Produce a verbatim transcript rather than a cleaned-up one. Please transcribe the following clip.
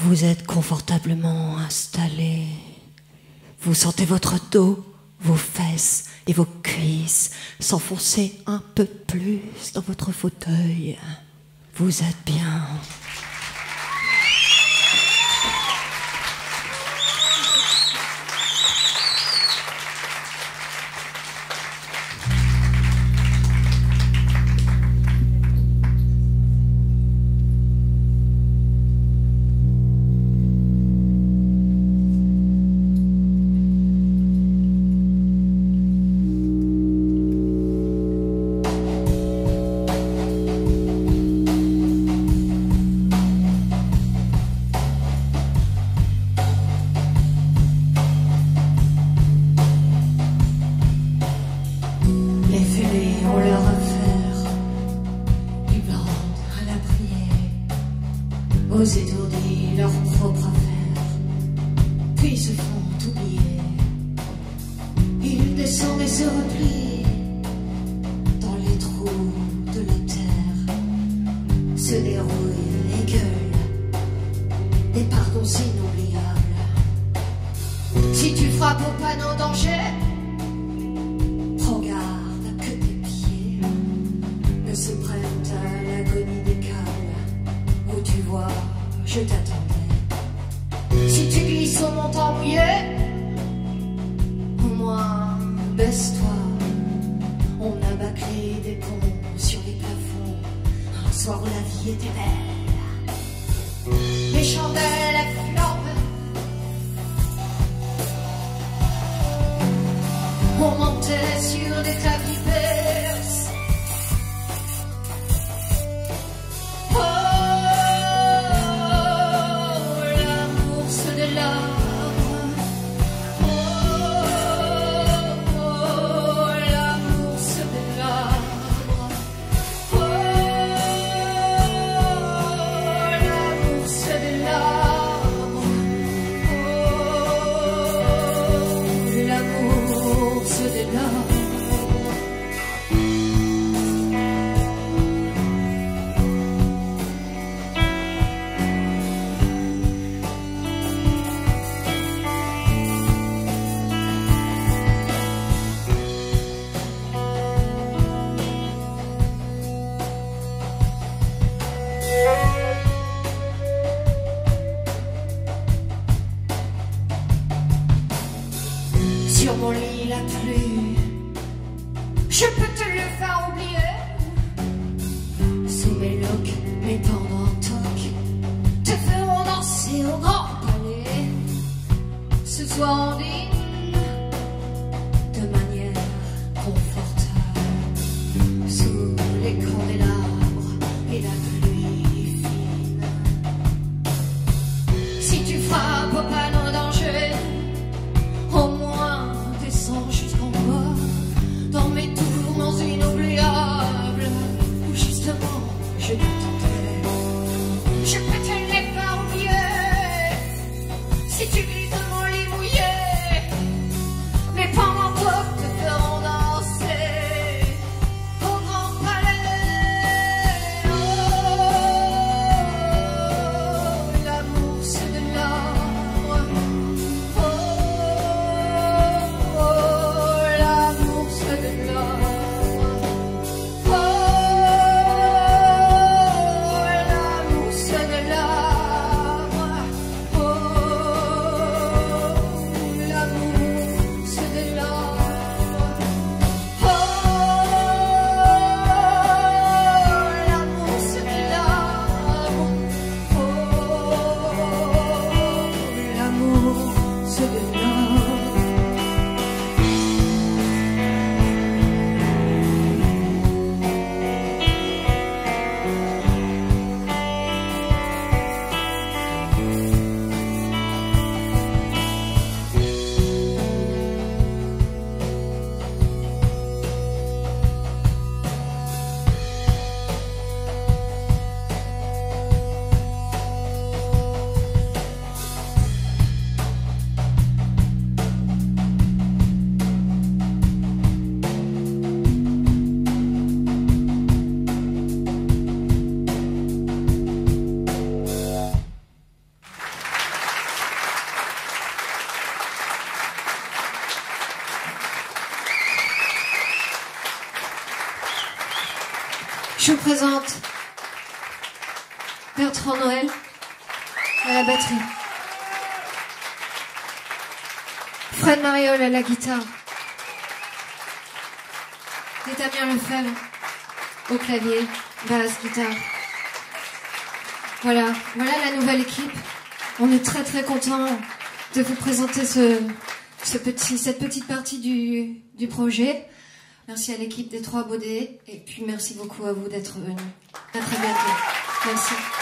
Vous êtes confortablement installé. Vous sentez votre dos, vos fesses et vos cuisses s'enfoncer un peu plus dans votre fauteuil. Vous êtes bien. Aux étourdis leur propre affaire, puis se font oublier. Ils descendent et se replient dans les trous de la terre, se dérouillent et gueulent des pardons inoubliables. Si tu frappes au panneau danger, prends garde que tes pieds ne se prennent à l'agonie des câbles où tu vois. Je t'attendais. Si tu glisses au montant mouillé, au moins baisse-toi. On a bâclé des ponts sur les plafonds un soir où la vie était belle. Les chandelles flambent. On montait sur des tapis perses. Sur mon lit la pluie, je peux te le faire oublier. Sous mes loques, mes pendentocs te feront danser au grand palais. Ce soir on dîne de manière confortable sous les candélabres et la pluie fine. Si tu frappes au panneau danger, au moins descends jusqu'en bas, dans mes tourments inoubliables, où justement je t'attendais. Je peux te les faire oublier, si tu glisses dans mon lit mouillé. Je vous présente Bertrand Noël à la batterie, Fred Mariol à la guitare et Damien Lefebvre au clavier, basse, guitare. Voilà, voilà la nouvelle équipe. On est très très contents de vous présenter ce, ce petit, cette petite partie du, du projet. Merci à l'équipe des Trois Baudets et puis merci beaucoup à vous d'être venus. À très bientôt. Merci.